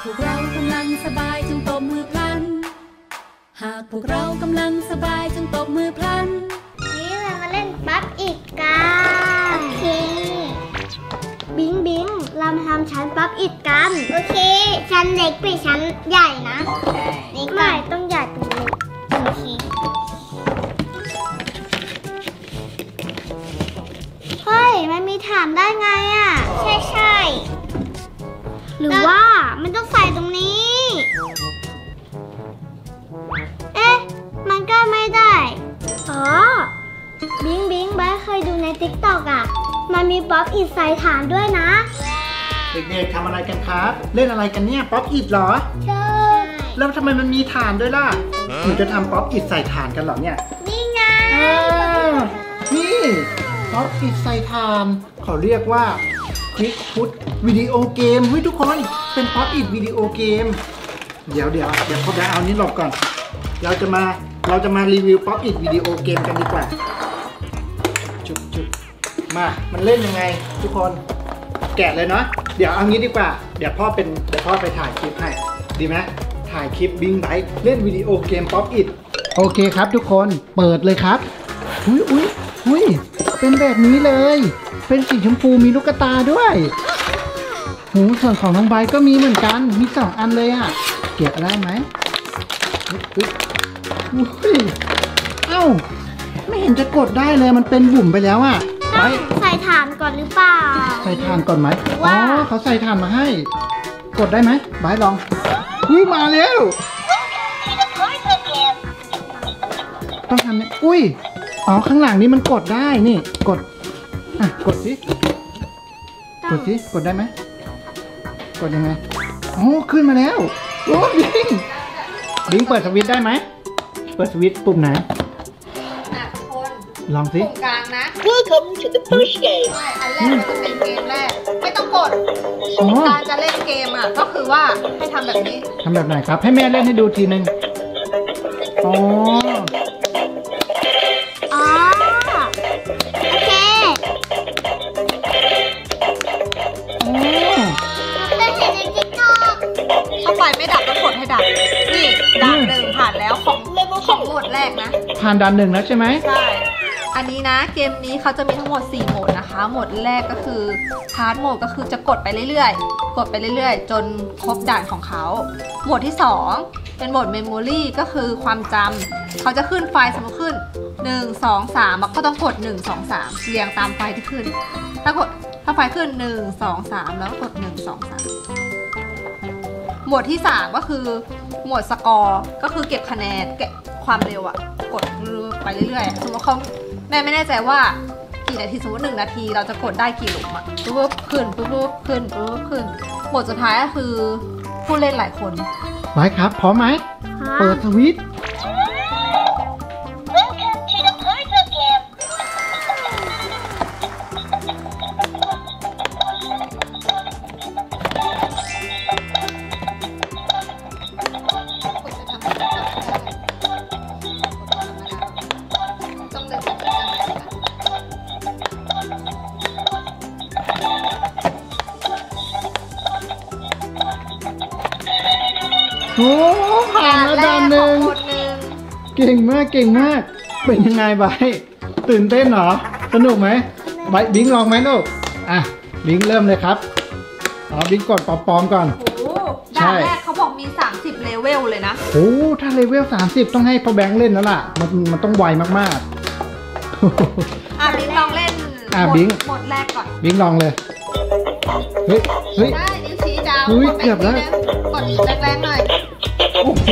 พวกเรากำลังสบายจงตบมือพลันหากพวกเรากำลังสบายจงตบมือพลันนี่เรามาเล่นปั๊บอีกกันโอเคบิงบิงเรามาทำชั้นปั๊บอีกกันโอเคชั้นเล็กไปชั้นใหญ่นะนี่ไม่ต้องใหญ่ตรงนี้โอเคเฮ้ยมันมีฐานได้ไงอ่ะใช่หรือว่ามันต้องใส่ตรงนี้เอ๊ะมันก็ไม่ได้อ๋อบิงบิงบ้าเคยดูใน TikTok อ่ะมันมีป๊อปอิฐใส่ฐานด้วยนะเด็กๆทำอะไรกันครับเล่นอะไรกันเนี่ยป๊อปอิฐเหรอใช่แล้วทำไมมันมีฐานด้วยล่ะหนูจะทำป๊อปอิฐใส่ฐานกันเหรอเนี่ยนี่ไงนี่ป๊อปอิฐใส่ฐานเขาเรียกว่าควิกพุทวิดีโอเกมเฮ้ยทุกคนเป็นป๊อปอิฐวิดีโอเกมเดี๋ยวพอได้เอานี้หลบก่อนเราจะมารีวิวป๊อปอิฐวิดีโอเกมกันดีกว่าจุ๊บมามันเล่นยังไงทุกคนแกะเลยเนาะเดี๋ยวเอางี้ดีกว่าเดี๋ยวพ่อไปถ่ายคลิปให้ดีไหมถ่ายคลิปบิงไบค์เล่นวิดีโอเกมป๊อปอิฐโอเคครับทุกคนเปิดเลยครับอุ้ยเป็นแบบนี้เลยเป็นสีชมพูมีลูกตาด้วยหูส่วนของน้องไบค์ก็มีเหมือนกันมี2 อันเลยอ่ะเก็บได้ไหมอุ้ยเอ้าไม่เห็นจะกดได้เลยมันเป็นบุ่มไปแล้วอ่ะไบค์ใส่ฐานก่อนหรือเปล่าใส่ฐานก่อนไหมอ๋อเขาใส่ฐานมาให้กดได้ไหมไบค์ลองอุ้ยมาแล้วต้องทำเนี่ยอุ้ยอ๋อข้างหลังนี้มันกดได้นี่กดอ่ะกดสิกดได้ไหมกดยังไงอ๋อขึ้นมาแล้วโอ้บิงเปิดสวิตช์ได้ไหมเปิดสวิตช์ปุ่มไหนลองสิปุ่มกลางนะ Welcome to the first game ใช่อันแรกมันจะเป็นเกมแรกไม่ต้องกดการจะเล่นเกมอ่ะก็คือว่าให้ทำแบบนี้ทำแบบไหนครับให้แม่เล่นให้ดูทีนึงอ๋อโอเคเคยเห็นใน TikTok ถ้าไฟไม่ดับต้องกดให้ดับนี่ด่าน1ผ่านแล้วของโหมดแรกนะผ่านด่าน1แล้วใช่ไหมใช่อันนี้นะเกมนี้เขาจะมีทั้งหมด4โหมดนะคะโหมดแรกก็คือพาร์ทโหมดก็คือจะกดไปเรื่อยๆจนครบด่านของเขาโหมดที่2เป็นโหมดเมมโมรี่ก็คือความจำเขาจะขึ้นไฟล์สมมติขึ้น1 2 3มันก็ต้องกด1 2 3เรียงตามไฟล์ที่ขึ้นถ้าไฟล์ขึ้น1 2 3แล้วกด1 2 3โหมดที่3ก็คือโหมดสกอร์ก็คือเก็บคะแนนเก็บความเร็วอะกดไปเรื่อยๆสมมติเขาแม่ไม่แน่ใจว่ากี่นาทีสมมติ1 นาทีเราจะกดได้กี่หลุมอะปุ๊บขึ้นโหมดสุดท้ายก็คือผู้เล่นหลายคนไว้ครับพร้อมไหมเปิดสวิตช์โอ้ผ่านแล้วด่านหนึ่งเก่งมากเป็นยังไงไบตื่นเต้นเหรอสนุกไหมไบบิงลองไหมลูกอ่ะบิงเริ่มเลยครับบิงกดปอมก่อนด่านแรกเขาบอกมี30เลเวลเลยนะโอ้ถ้าเลเวล30ต้องให้พ่อแบงค์เล่นแล้วล่ะมันต้องไวมากบิงลองเล่นบิงหมดแรกก่อนบิงลองเลยเฮ้ยได้นิ้วชี้จ้าเกือบแล้วกดแรงๆหน่อยโอ้โห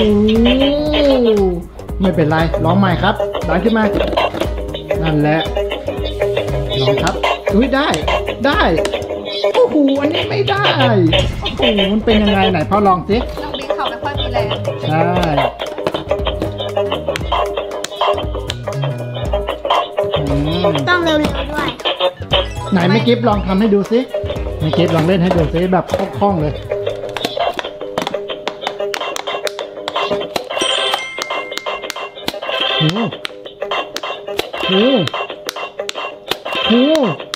ไม่เป็นไรลองใหม่ครับดันขึ้นมานั่นแหละลองครับได้โอ้โหอันนี้ไม่ได้โอ้โหมันเป็นยังไงไหนพ่อลองสิน้องบิ๊กเขาไม่ค่อยมีแรงใช่ต้องเร็วๆด้วยไหนไม่กิฟลองทำให้ดูสิไม่กิฟลองเล่นให้ดูสิแบบคล่องๆเลยโอ้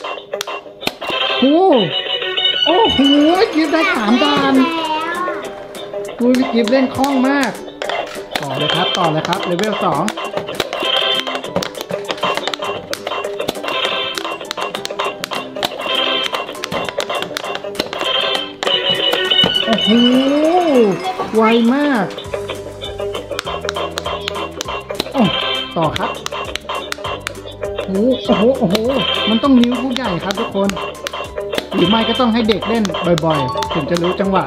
โหกิฟได้3 ด่านอุ้ยพี่กิฟเล่นคล่องมากต่อเลยครับเลเวล 2โอ้โหไวมากโอ้ต่อครับโอ้โหมันต้องนิ้วผู้ใหญ่ครับทุกคนหรือไม่ก็ต้องให้เด็กเล่นบ่อยๆถึงจะรู้จังหวะ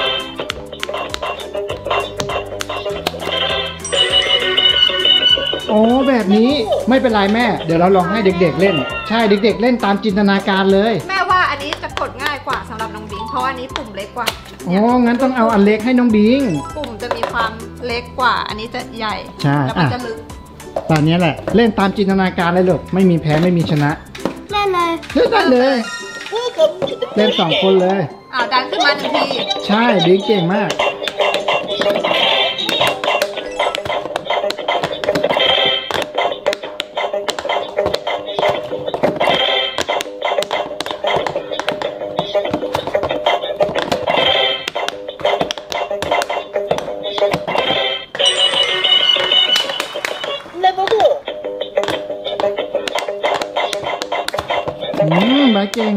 โอ้แบบนี้ไม่เป็นไรแม่เดี๋ยวเราลองให้เด็กๆเล่นใช่เด็กๆเล่นตามจินตนาการเลยแม่ว่าอันนี้จะกดง่ายกว่าสำหรับน้องบิงเพราะอันนี้ปุ่มเล็กกว่าอ๋องั้นต้องเอาอันเล็กให้น้องบิงปุ่มจะมีความเล็กกว่าอันนี้จะใหญ่ใช่แล้วมันจะลึกตอนนี้แหละเล่นตามจินตนาการเลยลูกไม่มีแพ้ไม่มีชนะเล่นเลยเล่น2 คนเลยดันขึ้นมา1 ทีใช่บิงเก่งมากบายเก่ง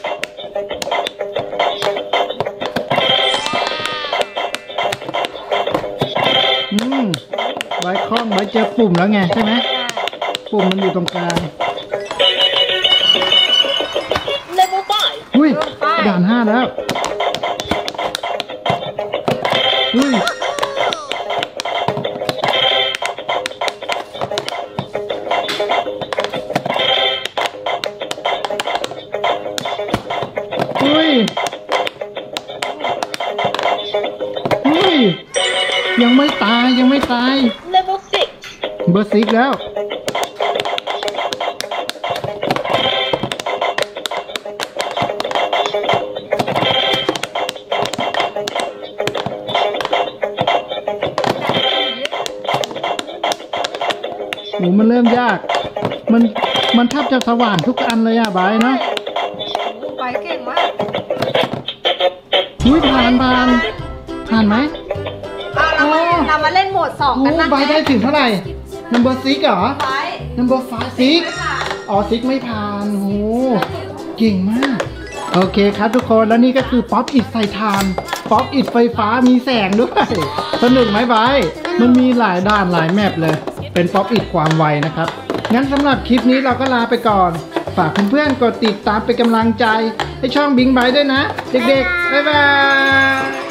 บายคล่องบายเจอปุ่มแล้วไงใช่ไหมปุ่มมันอยู่ตรงกลางอุ้ยด่าน 5แล้วอุ้ยยังไม่ตาย Level 6 เบอร์ 6แล้วโหมันเริ่มยากมันแทบจะสว่างทุกอันเลยอะบายเนาะบายเก่งมากอุ้ยผ่านไหมเรามาเล่นโหมด2กันนะบายได้ถึงเท่าไหร่ Number 6เหรอ Number 6อ๋อ6ไม่ผ่านโหเก่งมากโอเคครับทุกคนแล้วนี่ก็คือป๊อปอิดใส่ถ่านป๊อปอิดไฟฟ้ามีแสงด้วยสนุกไหมบายมันมีหลายด่านหลายแมปเลยเป็นป๊อปอิดความไวนะครับงั้นสำหรับคลิปนี้เราก็ลาไปก่อนฝากเพื่อนๆกดติดตามเป็นกำลังใจให้ช่องบิงบายด้วยนะเด็กๆบ๊ายบาย